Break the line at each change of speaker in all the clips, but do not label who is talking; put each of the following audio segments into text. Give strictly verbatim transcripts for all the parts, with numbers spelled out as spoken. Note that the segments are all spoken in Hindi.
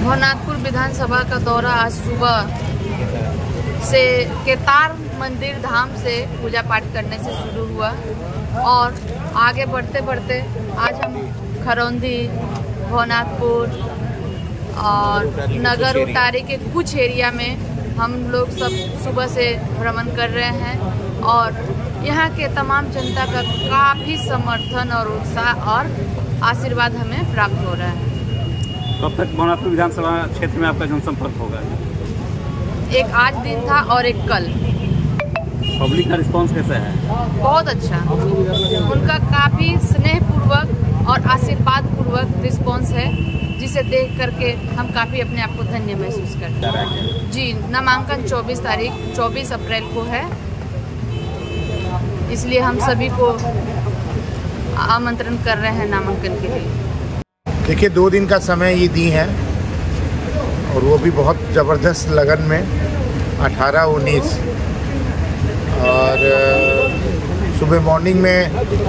भवनाथपुर विधानसभा का दौरा आज सुबह से केतार मंदिर धाम से पूजा पाठ करने से शुरू हुआ और आगे बढ़ते बढ़ते आज हम खरौंदी, भवनाथपुर और नगर उटारी के कुछ एरिया में हम लोग सब सुबह से भ्रमण कर रहे हैं और यहाँ के तमाम जनता का काफ़ी समर्थन और उत्साह और आशीर्वाद हमें प्राप्त हो रहा है।
कब तक भवनाथपुर विधानसभा क्षेत्र में आपका जनसंपर्क होगा?
एक आज दिन था और एक कल।
पब्लिक का रिस्पांस कैसा है?
बहुत अच्छा, उनका काफ़ी स्नेहपूर्वक और आशीर्वाद पूर्वक रिस्पांस है, जिसे देख करके हम काफ़ी अपने आप को धन्य महसूस करते हैं। जी, नामांकन चौबीस तारीख चौबीस अप्रैल को है, इसलिए हम सभी को आमंत्रण कर रहे हैं नामांकन के लिए।
देखिए, दो दिन का समय ये दी है और वो भी बहुत ज़बरदस्त लगन में अठारह उन्नीस और सुबह मॉर्निंग में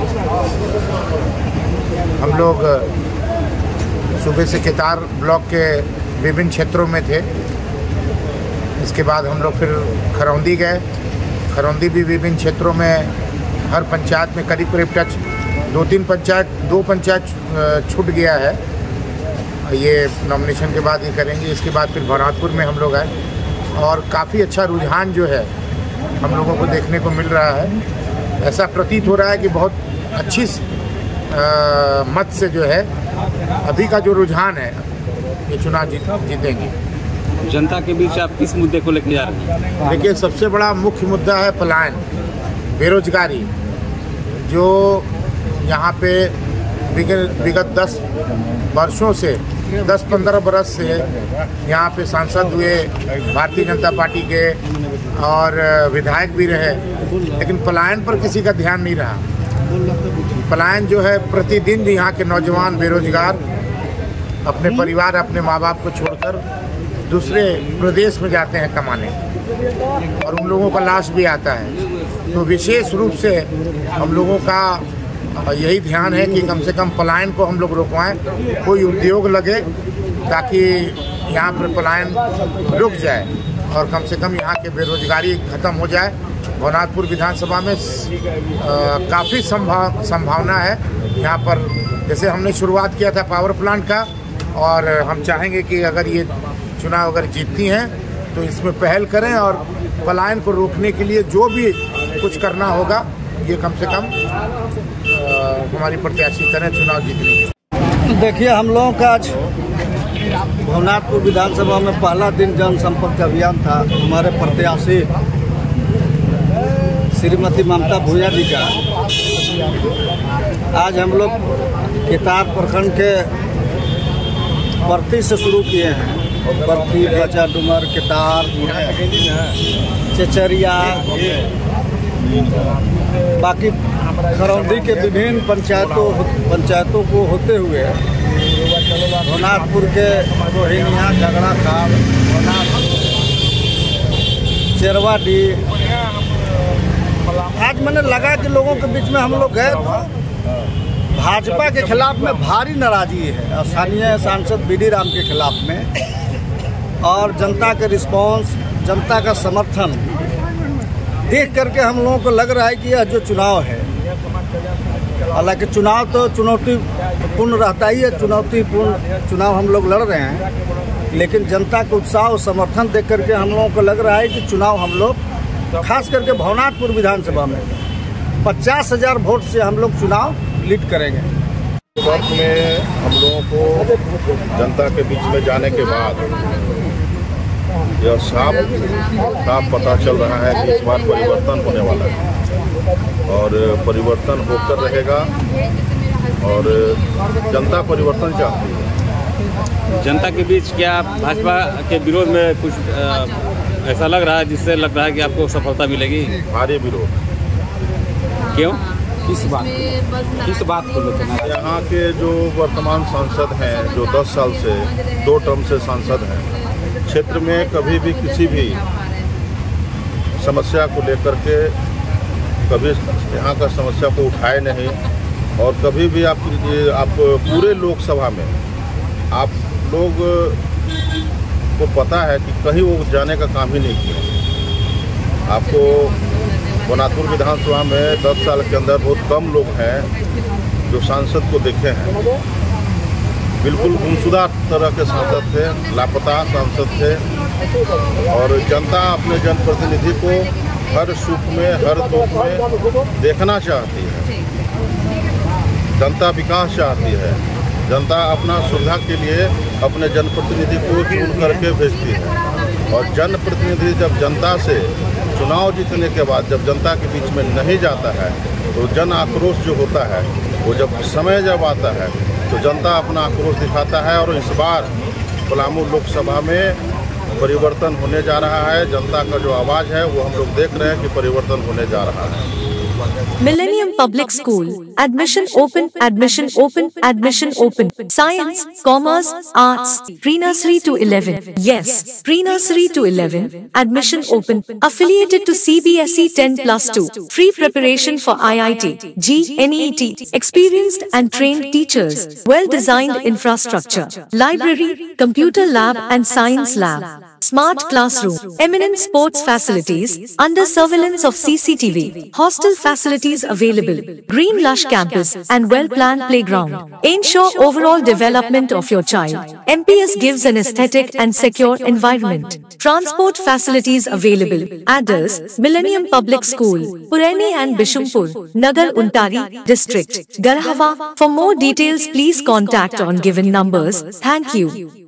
हम लोग सुबह से केतार ब्लॉक के विभिन्न क्षेत्रों में थे। इसके बाद हम लोग फिर खरौंदी गए। खरौंदी भी विभिन्न क्षेत्रों में हर पंचायत में करीब करीब टच दो तीन पंचायत दो पंचायत छूट गया है, ये नॉमिनेशन के बाद ये करेंगे। इसके बाद फिर भवनाथपुर में हम लोग आए और काफ़ी अच्छा रुझान जो है हम लोगों को देखने को मिल रहा है। ऐसा प्रतीत हो रहा है कि बहुत अच्छी आ, मत से जो है अभी का जो रुझान है ये चुनाव जीत जीतेंगे।
जनता के बीच आप किस मुद्दे को लेकर जा रहे हैं?
देखिए, सबसे बड़ा मुख्य मुद्दा है पलायन, बेरोजगारी, जो यहाँ पे विगत दस वर्षों से दस पंद्रह बरस से यहाँ पे सांसद हुए भारतीय जनता पार्टी के और विधायक भी रहे, लेकिन पलायन पर किसी का ध्यान नहीं रहा। पलायन जो है, प्रतिदिन यहाँ के नौजवान बेरोजगार अपने परिवार, अपने माँ बाप को छोड़कर दूसरे प्रदेश में जाते हैं कमाने और उन लोगों का लाश भी आता है। तो विशेष रूप से हम लोगों का यही ध्यान है कि कम से कम पलायन को हम लोग रोकवाएं, कोई उद्योग लगे ताकि यहाँ पर पलायन रुक जाए और कम से कम यहाँ के बेरोजगारी ख़त्म हो जाए। भवनाथपुर विधानसभा में काफ़ी संभाव संभावना है यहाँ पर। जैसे हमने शुरुआत किया था पावर प्लांट का, और हम चाहेंगे कि अगर ये चुनाव अगर जीतती हैं तो इसमें पहल करें और पलायन को रोकने के लिए जो भी कुछ करना होगा ये कम से कम आ, हमारी प्रत्याशी करें चुनाव जीतने के।
देखिए, हम लोगों का आज भवनाथपुर विधानसभा में पहला दिन जनसंपर्क अभियान था। हमारे प्रत्याशी श्रीमती ममता भूया जी का आज हम लोग केतार प्रखंड के बर्ती से शुरू किए हैं। बर्ती, बचा, डुमर, केतार, चचरिया, बाकी खरौंदी के विभिन्न पंचायतों पंचायतों को होते हुए भवनाथपुर के रोहिनिया, झगड़ा खाल, चेरवाडी, आज मैंने लगा कि लोगों के बीच में हम लोग गए तो भाजपा के खिलाफ में भारी नाराजगी है, स्थानीय सांसद बी डी राम के खिलाफ में, और जनता के रिस्पांस, जनता का समर्थन देख करके हम लोगों को लग रहा है कि यह जो चुनाव है, हालांकि चुनाव तो चुनौतीपूर्ण रहता ही है, चुनौतीपूर्ण चुनाव हम लोग लड़ रहे हैं, लेकिन जनता का उत्साह और समर्थन देख करके हम लोगों को लग रहा है कि चुनाव हम लोग खास करके भवनाथपुर विधानसभा में पचास हजार वोट से हम लोग चुनाव लीड करेंगे।
वक्त में हम लोगों को जनता के बीच में जाने के बाद यह साफ साफ पता चल रहा है कि इस बार परिवर्तन होने वाला है और परिवर्तन होकर रहेगा और जनता परिवर्तन चाहती है।
जनता के बीच क्या भाजपा के विरोध में कुछ आ, ऐसा लग रहा है जिससे लग रहा है कि आपको सफलता मिलेगी?
भारी विरोध।
क्यों?
किस बात किस बात को लेकर?
यहाँ के जो वर्तमान सांसद हैं, जो दस साल से दो टर्म से सांसद हैं, क्षेत्र में कभी भी किसी भी समस्या को लेकर के कभी यहाँ का समस्या को उठाए नहीं और कभी भी आप आप पूरे लोकसभा में आप लोग को पता है कि कहीं वो जाने का काम ही नहीं किया। आपको बनातुर विधानसभा में दस साल के अंदर बहुत कम लोग हैं जो सांसद को देखे हैं। बिल्कुल गुमशुदा तरह के सांसद थे, लापता सांसद थे, और जनता अपने जनप्रतिनिधि को हर सुख में हर दुख में देखना चाहती है। जनता विकास चाहती है। जनता अपना सुविधा के लिए अपने जनप्रतिनिधि को चुन करके भेजती है, और जनप्रतिनिधि जब जनता से चुनाव जीतने के बाद जब जनता के बीच में नहीं जाता है तो जन आक्रोश जो होता है वो जब समय जब आता है तो जनता अपना आक्रोश दिखाता है। और इस बार पलामू लोकसभा में परिवर्तन होने जा रहा है। जनता का जो आवाज़ है वो हम लोग देख रहे हैं कि परिवर्तन होने जा रहा है।
Millennium Public School. Admission open, admission open, admission open. Science, Commerce, Arts, pre-nursery to eleven. Yes, pre-nursery to eleven. Admission open. Affiliated to C B S E ten plus two. Free preparation for I I T, G N E T. Experienced and trained teachers. Well-designed infrastructure. Library, computer lab and science lab. Smart classroom. Eminent sports facilities. Under surveillance of C C T V. Hostel facilities available. Green lush campus and well-planned playground. Ensure overall development of your child. M P S gives an aesthetic and secure environment. Transport facilities available. Address: Millennium Public School, Purani and Bishumpur, Nagar Untari, District, Garhwa. For more details please contact on given numbers. Thank you.